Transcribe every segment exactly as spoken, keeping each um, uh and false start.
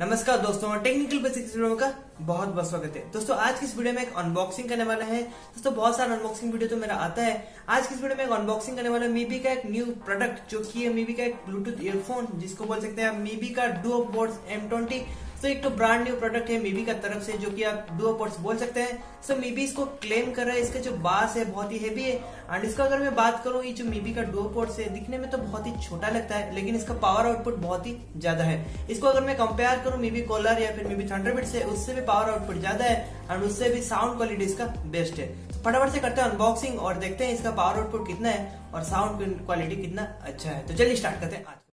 नमस्कार दोस्तों, technical basics video का बहुत बहुत स्वागत है। दोस्तों आज की इस वीडियो में एक अनबॉक्सिंग करने वाला है। दोस्तों बहुत सारा अनबॉक्सिंग वीडियो तो मेरा आता है। आज की इस वीडियो में एक अनबॉक्सिंग करने वाला है मीबी का एक न्यू प्रोडक्ट, जो कि है मीबी का एक ब्लूटूथ ईयरफोन, जिसको बोल सकते हैं आप मीबी का डुओ पोर्ट्स एम ट्वेंटी। तो एक तो ब्रांड न्यू प्रोडक्ट है मीबी का तरफ से, जो कि आप डुओ पोर्ट्स बोल सकते हैं। सो मीबी इसको क्लेम कर रहा है। इसका जो बास है बहुत ही हेवी है। एंड इसका अगर मैं बात करूं, ये जो मीबी का डुओ पोर्ट्स है दिखने में तो बहुत ही छोटा लगता है, लेकिन इसका पावर आउटपुट बहुत ही ज्यादा है। इसको अगर मैं कंपेयर करूं मीबी कॉलर या फिर मीबी थंडरबर्ड से, उससे भी पावर आउटपुट ज्यादा है एंड उससे भी साउंड क्वालिटी इसका बेस्ट है। तो फटाफट से करते हैं अनबॉक्सिंग और देखते हैं इसका पावर आउटपुट कितना है और साउंड क्वालिटी कितना अच्छा है। तो चलिए स्टार्ट करते हैं आज।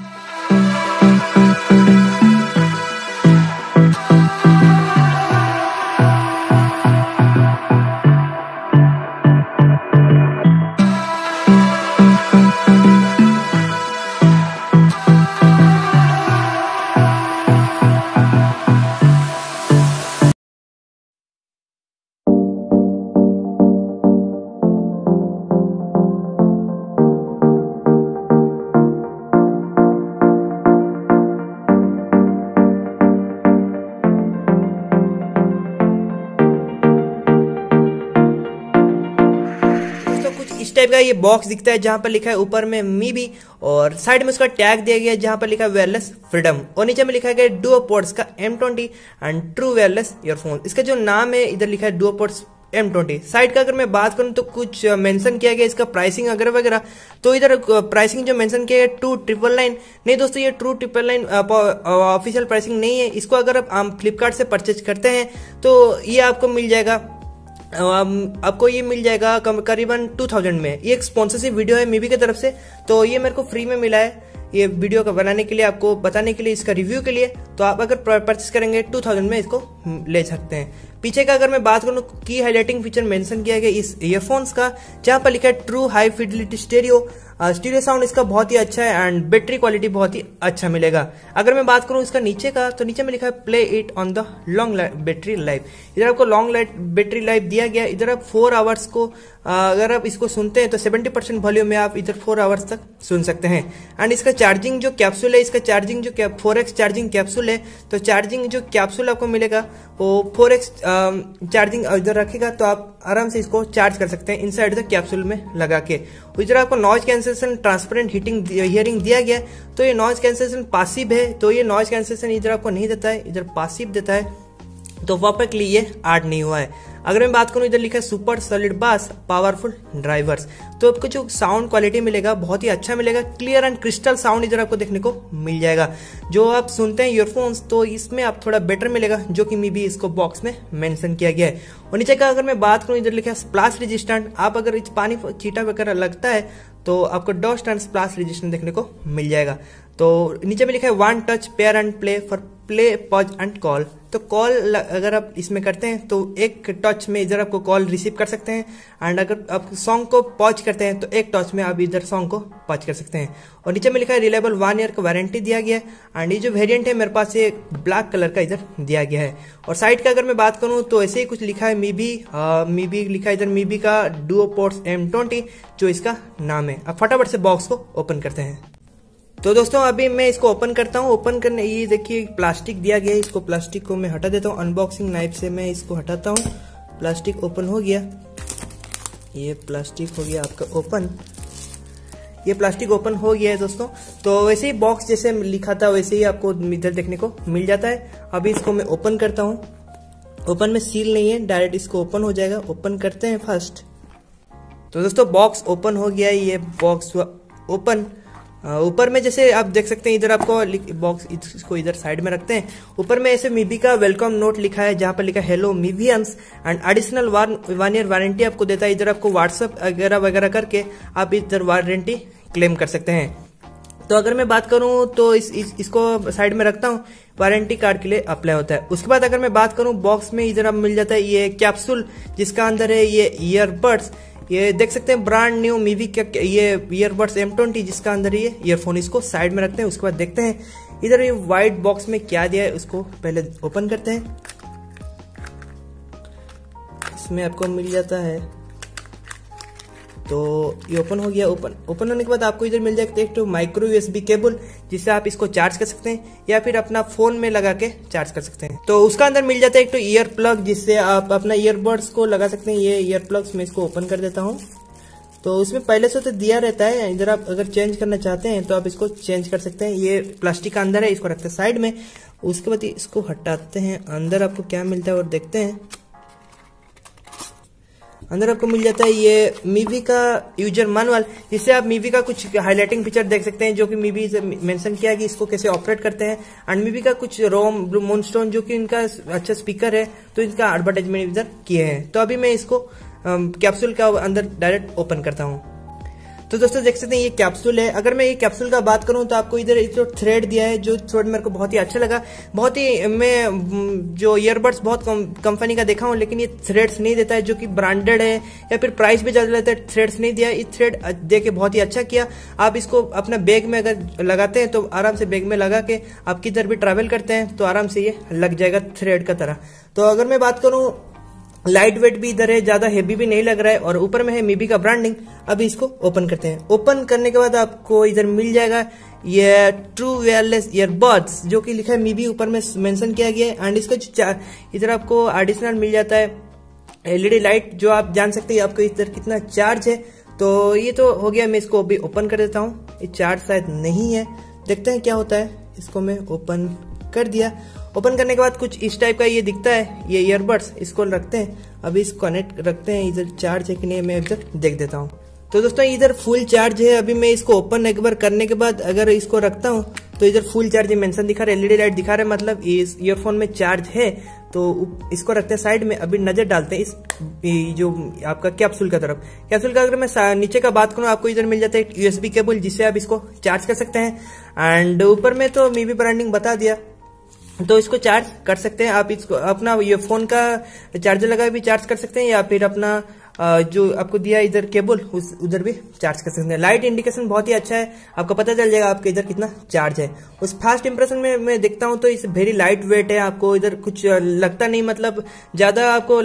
इस टाइप का ये बॉक्स दिखता है, जहां पर लिखा है ऊपर में मीबी और साइड में उसका टैग दिया गया है जहां पर लिखा है वायरलेस फ्रीडम, और नीचे में लिखा है डुओ पोर्ट्स का M twenty and true wireless earphone. इसका जो नाम है इधर लिखा है duo ports M twenty. Side का अगर मैं बात करूं तो कुछ मेंशन किया गया इसका प्राइसिंग वगैरह वगैरह। तो इधर प्राइसिंग जो मेंशन किया है टू ट्रिपल नाइन, नहीं दोस्तों ये two triple nine official pricing नहीं है। इसको अगर आप फ्लिपकार्ट से परचेज करते हैं तो ये आपको मिल जाएगा आपको ये मिल जाएगा करीबन टू थाउजेंड में। ये एक स्पॉन्सरशिप वीडियो है मीबी की तरफ से, तो ये मेरे को फ्री में मिला है ये वीडियो का बनाने के लिए, आपको बताने के लिए, इसका रिव्यू के लिए। तो आप अगर परचेस करेंगे टू थाउजेंड में इसको ले सकते हैं। पीछे का अगर मैं बात करूं, की हाईलाइटिंग फीचर मेंशन किया गया इस ईयरफोन्स का, जहां पर लिखा है true high fidelity stereo. Stereo sound इसका बहुत ही अच्छा है एंड बैटरी क्वालिटी बहुत ही अच्छा मिलेगा। अगर मैं बात करूं इसका नीचे का, तो नीचे में लिखा है play it on the long battery life. इधर आपको लॉन्ग बैटरी लाइफ दिया गया। इधर आप फोर आवर्स को अगर आप इसको सुनते हैं तो सेवेंटी परसेंट वॉल्यूम में आप इधर फोर आवर्स तक सुन सकते हैं। एंड इसका चार्जिंग जो कैप्सूल है, इसका चार्जिंग जो फोर एक्स चार्जिंग कैप्सूल है, तो चार्जिंग जो कैप्सूल आपको मिलेगा वो फोर एक्स चार्जिंग इधर रखेगा, तो आप आराम से इसको चार्ज कर सकते हैं इनसाइड द कैप्सूल में लगा के। इधर आपको noise cancellation transparent heating hearing दिया गया, तो ये नॉइज कैंसलेशन पासिव है, तो ये नॉइज कैंसलेशन इधर आपको नहीं देता है, इधर पासिव देता है, तो परफेक्टली ये ऐड नहीं हुआ है। अगर मैं बात करूं, इधर लिखा है super solid bass powerful drivers, तो आपको जो साउंड क्वालिटी मिलेगा बहुत ही अच्छा मिलेगा। क्लियर एंड क्रिस्टल साउंड इधर आपको देखने को मिल जाएगा। जो आप सुनते हैं ईयरफोन्स, तो इसमें आप थोड़ा बेटर मिलेगा, जो कि मीबी इसको बॉक्स में मेंशन किया गया है। और नीचे का अगर मैं बात करूं, इधर लिखा है स्प्लैश रेजिस्टेंट। आप अगर इस पानी छींटा वगैरह लगता है तो आपको डस्ट एंड स्प्लैश रेजिस्टेंट देखने को मिल जाएगा। तो नीचे में लिखा है one touch pair and play for play pause and call. तो कॉल अगर आप इसमें करते हैं तो एक टच में इधर आपको कॉल रिसीव कर सकते हैं, एंड अगर आप सॉन्ग को पॉज करते हैं तो एक टच में आप इधर सॉन्ग को पॉज कर सकते हैं। और नीचे में लिखा है रिलायबल वन ईयर का वारंटी दिया गया है। एंड ये जो वेरिएंट है मेरे पास ये ब्लैक कलर का इधर दिया गया है। और साइड का अगर मैं बात करूं तो ऐसे ही कुछ लिखा है मीबी मीबी लिखा है इधर मीबी का डुओ पोर्ट्स एम ट्वेंटी, जो इसका नाम है। अब फटाफट से बॉक्स को ओपन करते हैं। तो दोस्तों अभी मैं इसको ओपन करता हूँ। ओपन करने ये देखिए प्लास्टिक दिया गया है, इसको प्लास्टिक को मैं हटा देता हूँ। अनबॉक्सिंग नाइफ से मैं इसको हटाता हूँ। प्लास्टिक ओपन हो गया, ये प्लास्टिक हो गया आपका ओपन, ये प्लास्टिक ओपन हो गया है दोस्तों। तो वैसे ही बॉक्स जैसे लिखा था वैसे ही आपको इधर देखने को मिल जाता है। अभी इसको मैं ओपन करता हूँ। ओपन में सील नहीं है, डायरेक्ट इसको ओपन हो जाएगा। ओपन करते हैं फर्स्ट। तो दोस्तों बॉक्स ओपन हो गया है, ये बॉक्स ओपन। ऊपर में जैसे आप देख सकते हैं, इधर आपको बॉक्स इसको इधर साइड में रखते हैं। ऊपर में ऐसे मीबी का वेलकम नोट लिखा है, जहां पर लिखा है hello Mivians and additional one year warranty आपको देता है। इधर आपको व्हाट्सएप वगैरह वगैरह करके आप इधर वारंटी क्लेम कर सकते हैं। तो अगर मैं बात करूं तो इस, इस इसको साइड में रखता हूं, वारंटी कार्ड के लिए अप्लाई होता है। उसके बाद अगर मैं बात करूं, बॉक्स में इधर अब मिल जाता है ये कैप्सूल, जिसका अंदर है ये ईयरबड्स। ये देख सकते हैं ब्रांड न्यू मीवी का ये ईयरबड्स एम ट्वेंटी, जिसका अंदर ये ईयरफोन। इसको साइड में रखते हैं। उसके बाद देखते हैं इधर ये व्हाइट बॉक्स में क्या दिया है, उसको पहले ओपन करते हैं। इसमें आपको मिल जाता है तो ये ओपन हो गया। ओपन ओपन होने के बाद आपको इधर मिल जाएगा एक तो माइक्रो यूएसबी केबल, जिससे आप इसको चार्ज कर सकते हैं या फिर अपना फोन में लगा के चार्ज कर सकते हैं। तो उसका अंदर मिल जाता है एक तो ईयर प्लग, जिससे आप अपना ईयरबड्स को लगा सकते हैं। ये ईयर प्लग्स मैं इसको ओपन कर देता हूँ। तो उसमें पहले से तो दिया रहता है, इधर आप अगर चेंज करना चाहते हैं तो आप इसको चेंज कर सकते हैं। ये प्लास्टिक का अंदर है, इसको रखते हैं साइड में। उसके बाद इसको हटाते हैं, अंदर आपको क्या मिलता है और देखते हैं। अंदर आपको मिल जाता है ये मीवी का यूजर मैनुअल, जिससे आप मीवी का कुछ हाईलाइटिंग फीचर देख सकते हैं, जो कि मीवी से मेंशन किया है कि इसको कैसे ऑपरेट करते हैं। एंड मीवी का कुछ रोम मूनस्टोन, जो कि इनका अच्छा स्पीकर है, तो इनका एडवर्टाइजमेंट इधर किए हैं। तो अभी मैं इसको कैप्सूल का अंदर डायरेक्ट ओपन करता हूँ। तो दोस्तों देख सकते हैं ये कैप्सूल है। अगर मैं ये कैप्सूल का बात करूं तो आपको इधर जो थ्रेड दिया है, जो थ्रेड मेरे को बहुत ही अच्छा लगा। बहुत ही मैं जो ईयरबड्स बहुत कंपनी का देखा हूं, लेकिन ये थ्रेड्स नहीं देता है, जो कि ब्रांडेड है या फिर प्राइस भी ज्यादा लेता है, थ्रेड्स नहीं दिया। ये थ्रेड दे के बहुत ही अच्छा किया। आप इसको अपना बैग में अगर लगाते हैं तो आराम से बैग में लगा के आप किधर भी ट्रैवल करते हैं तो आराम से ये लग जाएगा थ्रेड का तरह। तो अगर मैं बात करूं, लाइट वेट भी इधर है, ज्यादा हेवी भी नहीं लग रहा है, और ऊपर में है मीबी का ब्रांडिंग। अभी इसको ओपन करते हैं। ओपन करने के बाद आपको इधर मिल जाएगा ये ट्रू वायरलेस ईयरबड्स, जो कि लिखा है मीबी, ऊपर में मेंशन किया गया है। एंड इसका जो इधर आपको एडिशनल मिल जाता है एलईडी लाइट, जो आप जान सकते हैं आपको इधर कितना चार्ज है। तो ये तो हो गया, मैं इसको अभी ओपन कर देता हूँ। ये चार्ज शायद नहीं है, देखते हैं क्या होता है। इसको मैं ओपन कर दिया। ओपन करने के बाद कुछ इस टाइप का ये दिखता है, ये ईयरबड्स। इसको रखते हैं, अभी इसको कनेक्ट रखते हैं। इधर चार्ज है कि नहीं मैं इधर देख देता हूँ। तो दोस्तों इधर फुल चार्ज है। अभी मैं इसको ओपन एक बार करने के बाद अगर इसको रखता हूँ तो इधर फुल चार्ज मेंशन दिखा रहा है, एलईडी लाइट दिखा रहा है, मतलब इस ईयरफोन में चार्ज है। तो इसको रखते हैं साइड में। अभी नजर डालते हैं इस जो आपका कैप्सूल का तरफ। कैप्सूल का अगर मैं नीचे का बात करूं, आपको इधर मिल जाता है यूएसबी केबल, जिससे आप इसको चार्ज कर सकते हैं। एंड ऊपर में तो मीवी ब्रांडिंग बता दिया, तो इसको चार्ज कर सकते हैं आप। इसको अपना ये फोन का चार्जर लगा भी चार्ज कर सकते हैं, या फिर अपना जो आपको दिया इधर केबल उस उधर भी चार्ज कर सकते हैं। लाइट इंडिकेशन बहुत ही अच्छा है, आपको पता चल जाएगा आपके इधर कितना चार्ज है। उस फास्ट इंप्रेशन में मैं देखता हूं तो इस वेरी लाइट वेट है, आपको इधर कुछ लगता नहीं, मतलब ज्यादा आपको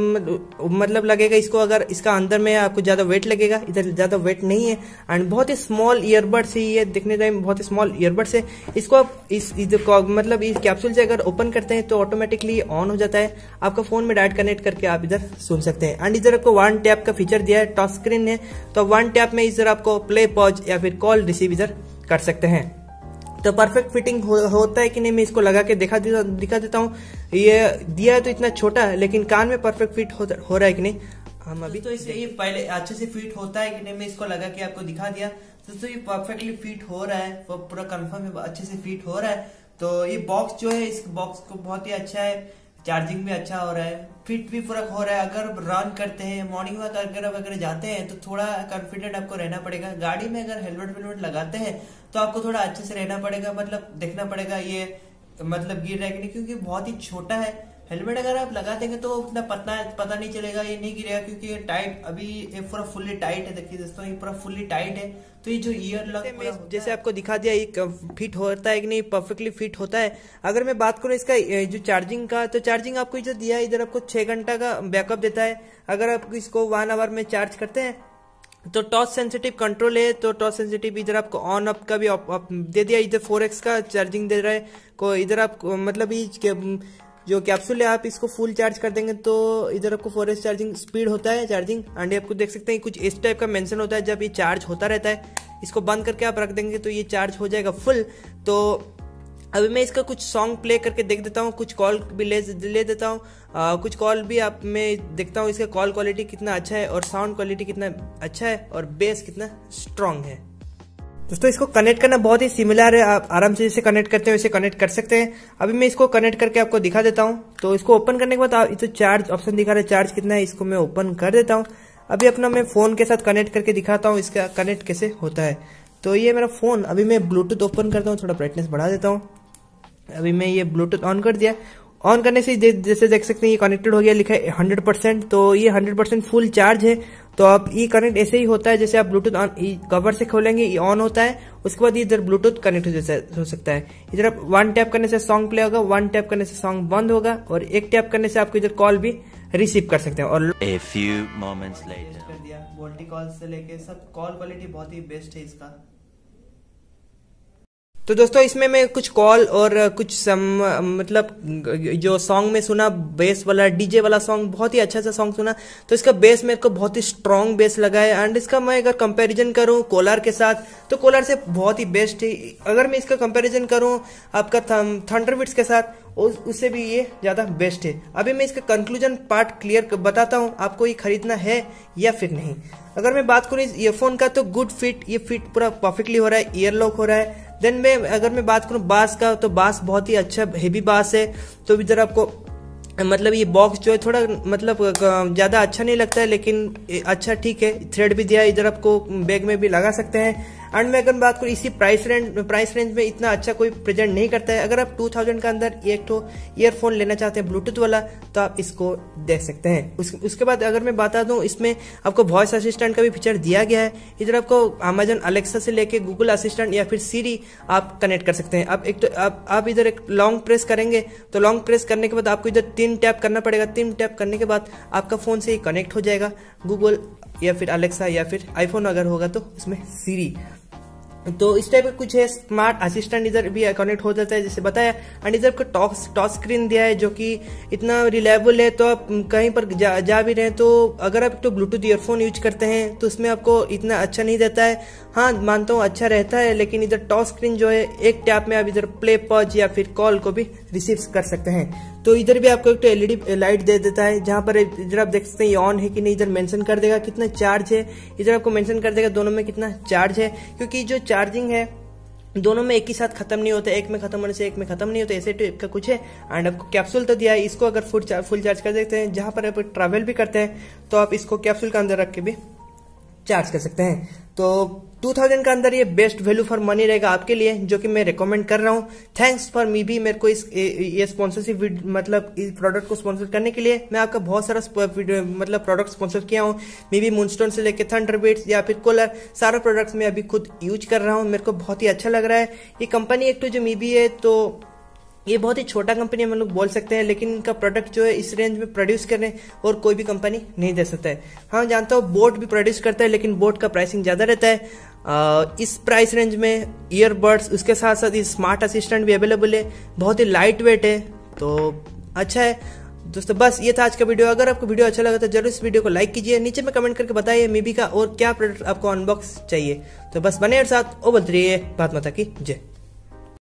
मतलब लगेगा इसको अगर इसका अंदर में आपको ज्यादा वेट लगेगा, इधर ज्यादा वेट नहीं है। एंड बहुत ही स्मॉल ईयरबड्स है ये, देखने टाइम बहुत ही स्मॉल ईयरबड्स है। इसको आप इस मतलब इस कैप्सूल से अगर ओपन करते हैं तो ऑटोमेटिकली ऑन हो जाता है, आपका फोन में डायरेक्ट कनेक्ट करके आप इधर सुन सकते हैं। एंड इधर आपको वन टैप का फीचर दिया है, टच स्क्रीन है, तो वन टैप में इधर आपको प्ले पॉज या फिर कॉल रिसीव इधर कर सकते हैं। तो परफेक्ट फिटिंग हो, होता है कि नहीं मैं इसको लगा के दिखा देता दिखा देता हूँ। ये दिया है तो इतना छोटा है, लेकिन कान में परफेक्ट फिट हो, हो रहा है कि नहीं हम अभी तो इसे ये पहले अच्छे से फिट होता है कि नहीं मैं इसको लगा के आपको दिखा दिया। तो, तो ये परफेक्टली फिट हो रहा है, पूरा कंफर्म अच्छे से फिट हो रहा है। तो ये बॉक्स जो है, इस बॉक्स को बहुत ही अच्छा है, चार्जिंग भी अच्छा हो रहा है, फिट भी पूरा हो रहा है। अगर रन करते हैं, मॉर्निंग वॉक अगर वगैरह जाते हैं तो थोड़ा कॉन्फिडेंट आपको रहना पड़ेगा। गाड़ी में अगर हेलमेट वेलमेट लगाते हैं तो आपको थोड़ा अच्छे से रहना पड़ेगा, मतलब देखना पड़ेगा ये मतलब गिर रहा है कि नहीं, क्योंकि बहुत ही छोटा है। हेलमेट अगर आप लगा देंगे तो उतना पता पता नहीं चलेगा, ये नहीं गिरेगा, क्योंकि ये टाइट अभी ये पूरा फुल्ली टाइट है। देखिए दोस्तों ये पूरा फुल्ली टाइट है। तो ये जो ईयर लग जैसे आपको दिखा दिया ये फिट होता है कि नहीं, परफेक्टली फिट होता है। अगर मैं बात करूं इसका जो चार्जिंग का, तो चार्जिंग आपको जो दिया है इधर आपको छह घंटा का बैकअप देता है। अगर आप इसको वन आवर में चार्ज करते हैं तो टॉर्च सेंसिटिव कंट्रोल है, तो टॉर्च सेंसिटिव इधर आपको ऑन अप का भी आप, आप दे दिया। इधर फोर एक्स का चार्जिंग दे रहा है को इधर आप मतलब जो कैप्सूल है आप इसको फुल चार्ज कर देंगे तो इधर आपको फोर एक्स चार्जिंग स्पीड होता है चार्जिंग। एंड आपको देख सकते हैं कुछ इस टाइप का मेंशन होता है जब ये चार्ज होता रहता है। इसको बंद करके आप रख देंगे तो ये चार्ज हो जाएगा फुल। तो अभी मैं इसका कुछ सॉन्ग प्ले करके देख देता हूँ, कुछ कॉल भी ले ले देता हूँ, कुछ कॉल भी आप मैं देखता हूँ इसका कॉल क्वालिटी कितना अच्छा है और साउंड क्वालिटी कितना अच्छा है और बेस कितना स्ट्रांग है। दोस्तों इसको कनेक्ट करना बहुत ही सिमिलर है, आप आराम से जैसे कनेक्ट करते हैं वैसे कनेक्ट कर सकते हैं। अभी मैं इसको कनेक्ट करके आपको दिखा देता हूँ। तो इसको ओपन करने के बाद आप तो चार्ज ऑप्शन दिखा रहा है, चार्ज कितना है इसको मैं ओपन कर देता हूँ। अभी अपना मैं फोन के साथ कनेक्ट करके दिखाता हूँ इसका कनेक्ट कैसे होता है। तो ये मेरा फोन, अभी मैं ब्लूटूथ ओपन करता हूँ, थोड़ा ब्राइटनेस बढ़ा देता हूँ। अभी मैं ये ब्लूटूथ ऑन कर दिया। ऑन करने से जैसे देख सकते हैं ये कनेक्टेड हो गया, लिखा है हंड्रेड परसेंट। तो ये हंड्रेड परसेंट फुल चार्ज है। तो आप ये कनेक्ट ऐसे ही होता है जैसे आप ब्लूटूथ ऑन कवर से खोलेंगे ये ऑन होता है, उसके बाद इधर ब्लूटूथ कनेक्ट हो सकता है। इधर आप वन टैप करने से सॉन्ग प्ले होगा, वन टैप करने से सॉन्ग बंद होगा और एक टैप करने से आपको इधर कॉल भी रिसीव कर सकते हैं। और A few moments later. कर दिया क्वालिटी कॉल से लेके सब कॉल क्वालिटी बहुत ही बेस्ट है इसका। तो दोस्तों इसमें मैं कुछ कॉल और कुछ सम, मतलब जो सॉन्ग में सुना बेस वाला डीजे वाला सॉन्ग, बहुत ही अच्छा सा सॉन्ग सुना, तो इसका बेस मेरे को बहुत ही स्ट्रॉन्ग बेस लगा है। एंड इसका मैं अगर कंपैरिजन करूं कोलार के साथ तो कोलार से बहुत ही बेस्ट है। अगर मैं इसका कंपैरिजन करूं आपका थंडरबिट्स के साथ उससे भी ये ज्यादा बेस्ट है। अभी मैं इसका कंक्लूजन पार्ट क्लियर बताता हूँ, आपको ये खरीदना है या फिर नहीं। अगर मैं बात करूँ इस ईयरफोन का तो गुड फिट, ये फिट पूरा परफेक्टली हो रहा है, ईयर लॉक हो रहा है। देन मैं अगर मैं बात करूँ बास का तो बास बहुत ही अच्छा हेवी बास है। तो इधर आपको मतलब ये बॉक्स जो है थोड़ा मतलब ज्यादा अच्छा नहीं लगता है, लेकिन अच्छा ठीक है, थ्रेड भी दिया है, इधर आपको बैग में भी लगा सकते हैं। एंड मैं अगर बात करूँ इसी प्राइस रेंज प्राइस रेंज में इतना अच्छा कोई प्रेजेंट नहीं करता है। अगर आप टू थाउजेंड का अंदर एक तो ईयरफोन लेना चाहते हैं ब्लूटूथ वाला तो आप इसको देख सकते हैं। उस, उसके बाद अगर मैं बता दूं इसमें आपको वॉइस असिस्टेंट का भी फीचर दिया गया है। इधर आपको अमेजन अलेक्सा से लेके गूगल असिस्टेंट या फिर सीरी आप कनेक्ट कर सकते हैं। आप एक तो आप, आप इधर एक लॉन्ग प्रेस करेंगे तो लॉन्ग प्रेस करने के बाद आपको इधर तीन टैप करना पड़ेगा। तीन टैप करने के बाद आपका फोन से ही कनेक्ट हो जाएगा गूगल या फिर अलेक्सा या फिर आईफोन अगर होगा तो उसमें सीरी। तो इस टाइप का कुछ है। स्मार्ट असिस्टेंट इधर भी कनेक्ट हो जाता है जैसे बताया। एंड इधर को टॉच टॉच स्क्रीन दिया है जो कि इतना रिलायबल है। तो आप कहीं पर जा, जा भी रहे हैं तो अगर आप तो ब्लूटूथ ईयरफोन यूज करते हैं तो उसमें आपको इतना अच्छा नहीं देता है। हाँ मानता हूँ अच्छा रहता है, लेकिन इधर टॉच स्क्रीन जो है एक टैप में आप इधर प्ले पॉज या फिर कॉल को भी रिसीव कर सकते हैं। तो इधर भी आपको एक तो एलईडी लाइट दे देता है जहां पर इधर आप देख सकते हैं ये ऑन है कि नहीं, इधर मेंशन कर देगा कितना चार्ज है, इधर आपको मेंशन कर देगा दोनों में कितना चार्ज है। क्योंकि जो चार्जिंग है दोनों में एक ही साथ खत्म नहीं होता, एक में खत्म होने से एक में खत्म नहीं होता, ऐसे टाइप का कुछ है। एंड आपको कैप्सूल तो दिया है, इसको अगर फुल चार्ज फुल चार्ज कर देते हैं जहां पर आप ट्रैवल भी करते हैं तो आप इसको कैप्सूल के अंदर रख के भी चार्ज कर सकते हैं। तो टू थाउजेंड का अंदर ये बेस्ट वैल्यू फॉर मनी रहेगा आपके लिए, जो कि मैं रिकमेंड कर रहा हूँ। थैंक्स फॉर मी भी मेरे को इस ये स्पॉन्सरशिप मतलब इस प्रोडक्ट को स्पॉन्सर करने के लिए। मैं आपका बहुत सारा मतलब प्रोडक्ट स्पॉन्सर किया हूँ, मी भी मूनस्टोन से लेके थंडरबिट्स या फिर कोलर, सारा प्रोडक्ट्स मैं अभी खुद यूज कर रहा हूँ। मेरे को बहुत ही अच्छा लग रहा है ये कंपनी। एक तो जो मी भी है तो ये बहुत ही छोटा कंपनी हम लोग बोल सकते हैं, लेकिन इनका प्रोडक्ट जो है इस रेंज में प्रोड्यूस करने और कोई भी कंपनी नहीं दे सकता है। हाँ जानता हूँ बोट भी प्रोड्यूस करता है, लेकिन बोट का प्राइसिंग ज्यादा रहता है। आ, इस प्राइस रेंज में ईयरबड्स उसके साथ साथ इस स्मार्ट असिस्टेंट भी अवेलेबल है, बहुत ही लाइट वेट है, तो अच्छा है दोस्तों। बस ये था आज का वीडियो। अगर आपको वीडियो अच्छा लगा तो जरूर इस वीडियो को लाइक कीजिए, नीचे में कमेंट करके बताइए मीबी का और क्या प्रोडक्ट आपको अनबॉक्स चाहिए। तो बस बने और साथ ओ बोलते रहिए, भारत माता की जय।